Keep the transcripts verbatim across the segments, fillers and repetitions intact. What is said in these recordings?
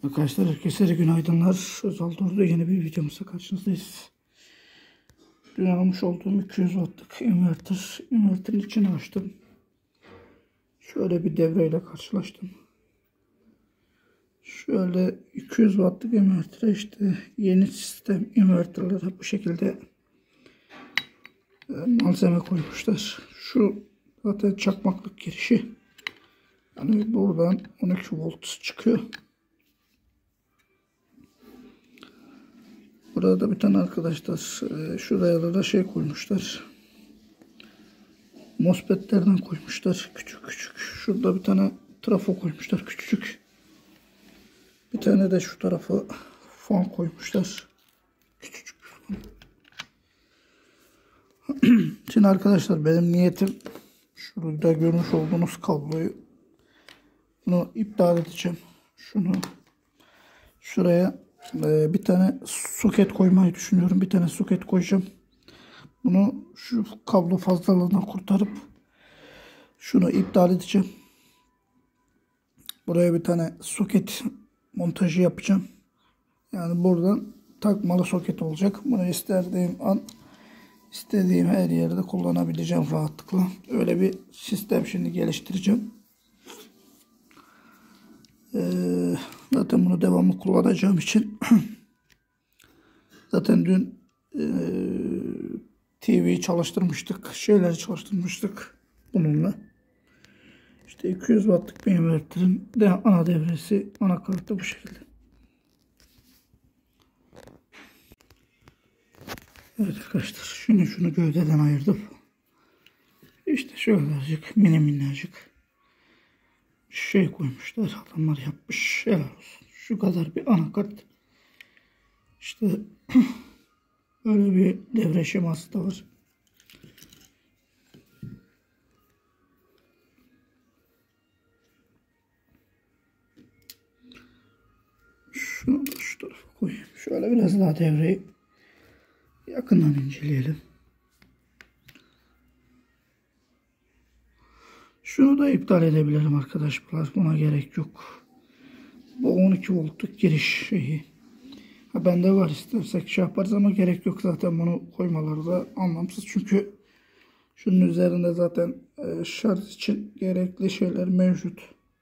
Arkadaşlar herkese günaydınlar. Özal Durdu yeni bir videomuzda karşınızdayız. Dün almış olduğum iki yüz wattlık inverter. Inverterin içini açtım. Şöyle bir devreyle karşılaştım. Şöyle iki yüz wattlık invertere işte yeni sistem inverterlere bu şekilde malzeme koymuşlar. Şu zaten çakmaklık girişi. Yani buradan on iki volt çıkıyor. Burada bir tane arkadaşlar şuraya da şey koymuşlar. MOSFET'lerden koymuşlar. Küçük küçük. Şurada bir tane trafo koymuşlar. Küçücük. Bir tane de şu tarafa fan koymuşlar. Küçücük. Şimdi arkadaşlar benim niyetim şurada görmüş olduğunuz kabloyu bunu iptal edeceğim. Şunu şuraya bir tane soket koymayı düşünüyorum. Bir tane soket koyacağım. Bunu şu kablo fazlalığından kurtarıp şunu iptal edeceğim. Buraya bir tane soket montajı yapacağım. Yani buradan takmalı soket olacak. Bunu istediğim an istediğim her yerde kullanabileceğim rahatlıkla. Öyle bir sistem şimdi geliştireceğim. Ee, zaten bunu devamlı kullanacağım için zaten dün e, T V'yi çalıştırmıştık. Şeyleri çalıştırmıştık bununla. İşte iki yüz wattlık bir inverterin de ana devresi, anakartı bu şekilde. Evet arkadaşlar, şimdi şunu gövdeden ayırdım. İşte şöyle azıcık mini minnacık şey koymuşlar, adamlar yapmış, helal olsun. Şu kadar bir anakart. İşte böyle bir devre şeması da var. Şunu da şu tarafa koyayım. Şöyle biraz daha devreyi yakından inceleyelim. Şunu da iptal edebilirim arkadaşlar. Buna gerek yok. Bu on iki voltluk giriş şeyi. Ha bende var, istersek şey yaparız ama gerek yok, zaten bunu koymaları da anlamsız. Çünkü şunun üzerinde zaten şarj için gerekli şeyler mevcut.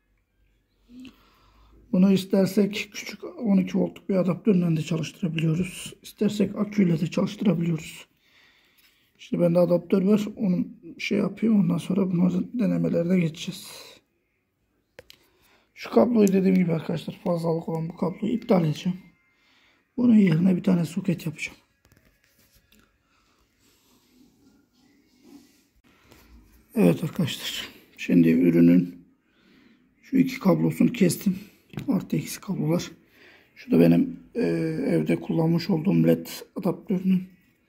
Bunu istersek küçük on iki voltluk bir adaptörle de çalıştırabiliyoruz. İstersek aküyle de çalıştırabiliyoruz. İşte bende adaptör var. Onu şey yapayım. Ondan sonra bunların denemelerde geçeceğiz. Şu kabloyu dediğim gibi arkadaşlar, fazlalık olan bu kabloyu iptal edeceğim. Bunun yerine bir tane soket yapacağım. Evet arkadaşlar. Şimdi ürünün şu iki kablosunu kestim. Artı eksi kablolar. Şu da benim e, evde kullanmış olduğum led adaptörünün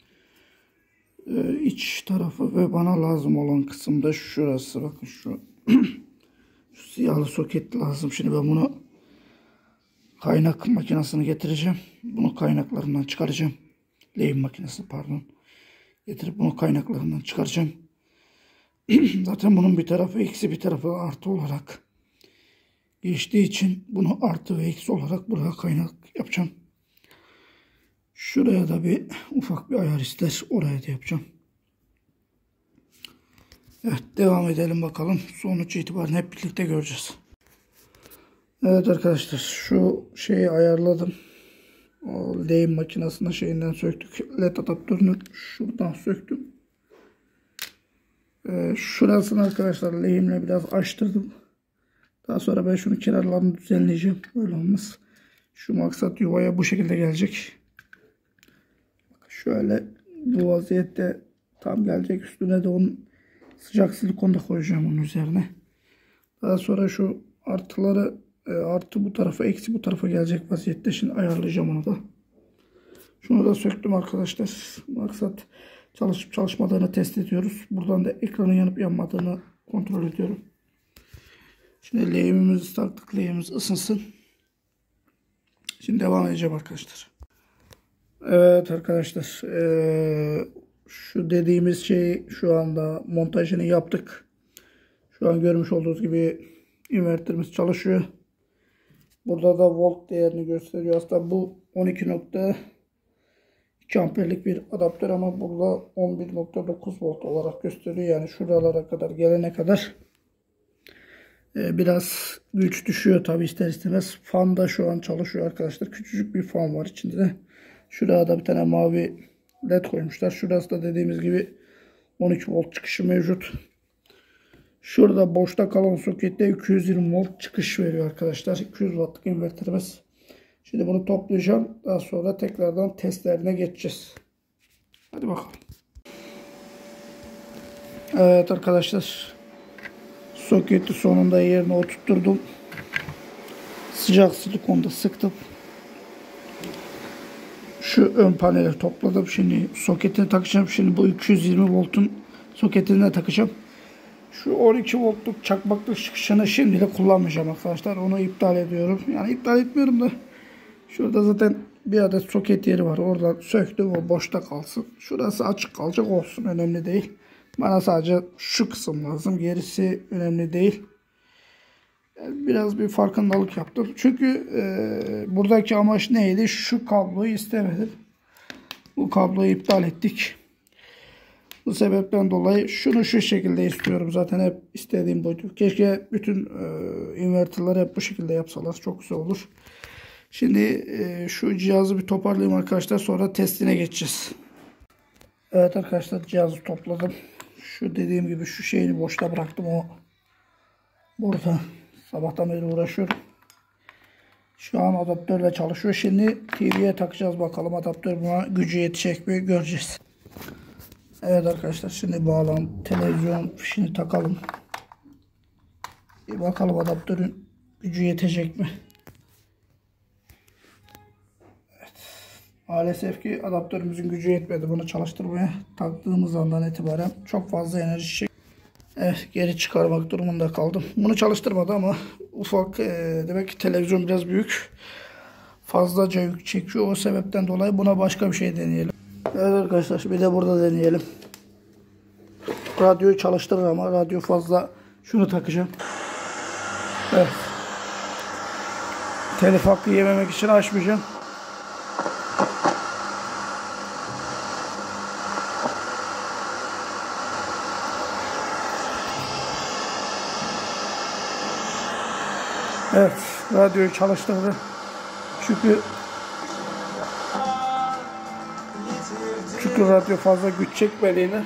e, iç tarafı ve bana lazım olan kısımda şurası. Bakın şu, şu siyahlı soket lazım. Şimdi ben bunu kaynak makinesini getireceğim. Bunu kaynaklarından çıkaracağım. Lehim makinesi pardon. Getirip bunu kaynaklarından çıkaracağım. Zaten bunun bir tarafı eksi, bir tarafı artı olarak geçtiği için bunu artı ve eksi olarak buraya kaynak yapacağım. Şuraya da bir ufak bir ayar ister. Oraya da yapacağım. Evet, devam edelim bakalım. Sonuç itibariyle hep birlikte göreceğiz. Evet arkadaşlar, şu şeyi ayarladım. O lehim makinesinin şeyinden söktük. led adaptörünü şuradan söktüm. Ee, şurasını arkadaşlar lehimle biraz açtırdım. Daha sonra ben şunu kenarlarını düzenleyeceğim. Böyle olmaz. Şu maksat yuvaya bu şekilde gelecek. Şöyle bu vaziyette tam gelecek. Üstüne de onun sıcak silikon da koyacağım onun üzerine. Daha sonra şu artıları e, artı bu tarafa, eksi bu tarafa gelecek vaziyette. Şimdi ayarlayacağım onu da. Şunu da söktüm arkadaşlar. Maksat çalışıp çalışmadığını test ediyoruz. Buradan da ekranın yanıp yanmadığını kontrol ediyorum. Şimdi lehimimizi taktık. Lehimimiz ısınsın. Şimdi devam edeceğim arkadaşlar. Evet arkadaşlar. Ee, şu dediğimiz şey şu anda montajını yaptık. Şu an görmüş olduğunuz gibi inverterimiz çalışıyor. Burada da volt değerini gösteriyor. Aslında bu on iki nokta iki amperlik bir adaptör ama burada on bir nokta dokuz volt olarak gösteriyor. Yani şuralara kadar gelene kadar e, biraz güç düşüyor tabi ister istemez. Fan da şu an çalışıyor arkadaşlar. Küçücük bir fan var içinde de. Şurada da bir tane mavi led koymuşlar. Şurası da dediğimiz gibi on iki volt çıkışı mevcut. Şurada boşta kalan sokette iki yüz yirmi volt çıkış veriyor arkadaşlar. iki yüz wattlık inverterimiz. Şimdi bunu toplayacağım. Daha sonra tekrardan testlerine geçeceğiz. Hadi bakalım. Evet arkadaşlar. Soketi sonunda yerine oturtturdum. Sıcak silikonda sıktım. Şu ön paneli topladım. Şimdi soketine takacağım. Şimdi bu iki yüz yirmi voltun soketine takacağım. Şu on iki voltluk çakmaklık çıkışını şimdilik kullanmayacağım arkadaşlar. Onu iptal ediyorum. Yani iptal etmiyorum da. Şurada zaten bir adet soket yeri var. Oradan söktüm. O boşta kalsın. Şurası açık kalacak olsun. Önemli değil. Bana sadece şu kısım lazım. Gerisi önemli değil. Biraz bir farkındalık yaptım. Çünkü e, buradaki amaç neydi? Şu kabloyu istemedim. Bu kabloyu iptal ettik. Bu sebepten dolayı şunu şu şekilde istiyorum. Zaten hep istediğim buydu. Keşke bütün e, inverterleri hep bu şekilde yapsalar. Çok güzel olur. Şimdi e, şu cihazı bir toparlayayım arkadaşlar. Sonra testine geçeceğiz. Evet arkadaşlar, cihazı topladım. Şu dediğim gibi şu şeyini boşta bıraktım. O burada. Sabahtan beri uğraşıyorum. Şu an adaptörle çalışıyor. Şimdi T V'ye takacağız bakalım. Adaptör buna gücü yetecek mi göreceğiz. Evet arkadaşlar, şimdi bağlan televizyon fişini takalım. Bir bakalım adaptörün gücü yetecek mi? Evet. Maalesef ki adaptörümüzün gücü yetmedi bunu çalıştırmaya. Taktığımız andan itibaren çok fazla enerji çek. Evet, geri çıkarmak durumunda kaldım. Bunu çalıştırmadı ama ufak e, demek ki televizyon biraz büyük. Fazlaca yük çekiyor. O sebepten dolayı buna başka bir şey deneyelim. Evet arkadaşlar, bir de burada deneyelim. Radyoyu çalıştırır ama radyo fazla. Şunu takacağım. Evet. Telif hakkı yememek için açmayacağım. Evet, radyoyu çalıştırdı. Çünkü çünkü radyo fazla güç çekmediğini.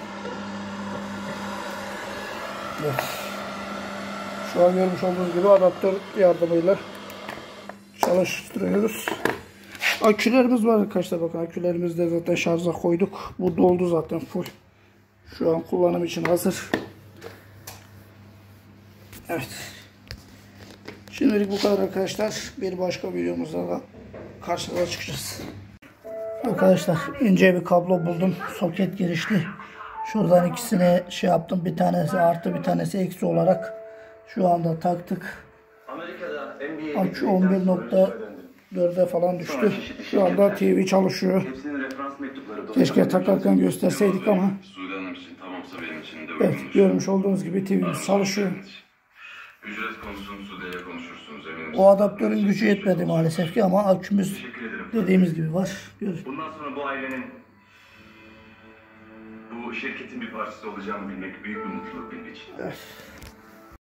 Evet. Şu an görmüş olduğunuz gibi adaptör yardımıyla çalıştırıyoruz. Akülerimiz var arkadaşlar, bakın akülerimizi de zaten şarja koyduk. Bu doldu zaten full. Şu an kullanım için hazır. Evet. Şimdilik bu kadar arkadaşlar. Bir başka videomuzda da karşınıza çıkacağız. Arkadaşlar, ince bir kablo buldum. Soket girişli. Şuradan ikisini şey yaptım. Bir tanesi artı, bir tanesi eksi olarak şu anda taktık. Akü on bir nokta dörde falan düştü. Şu anda T V çalışıyor. Keşke takarken gösterseydik ama. Evet, görmüş olduğunuz gibi T V'miz çalışıyor. Ücret konusunu Sude'yle konuşursunuz eminim. O adaptörün gücü yetmedi maalesef ki ama akümüz dediğimiz gibi var. Görün. Bundan sonra bu ailenin, bu şirketin bir parçası olacağımı bilmek büyük bir mutluluk benim için. Evet.